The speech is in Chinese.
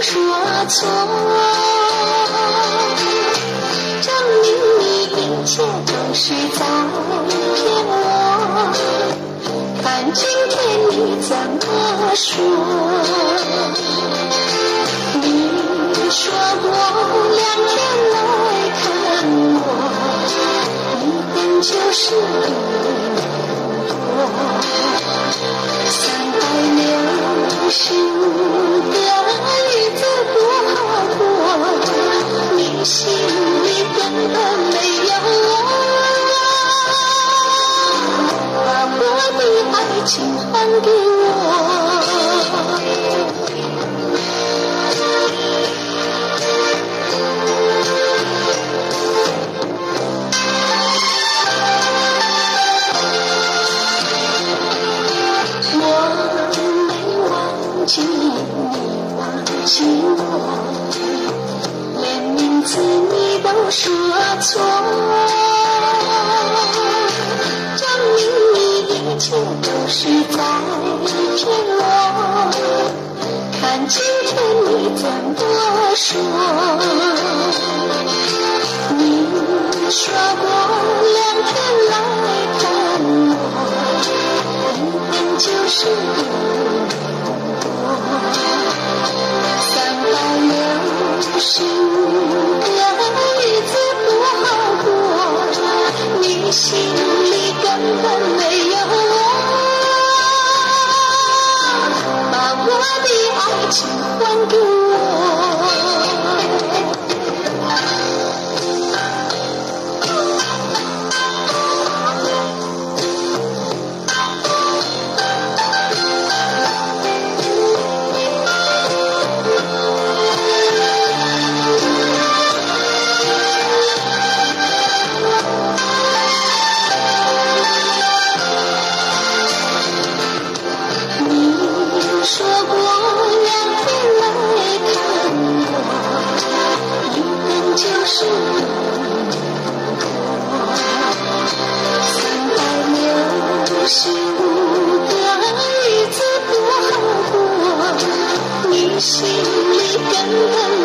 说错，证明你一切都是在骗我。看今天你怎么说？你说过2天来看我，你本就是我。365个日子多好过，你心里根本没有我。把我的爱情还给我。忘记我，连名字你都说错，证明你一切都是在骗我。看今天你怎么说？你说过2天来看我，你本就是365个日子多好过，你心里根本没有我。把我的爱情还给我。说过2天来看我，你本就是我。365个日子多好过，你心里根本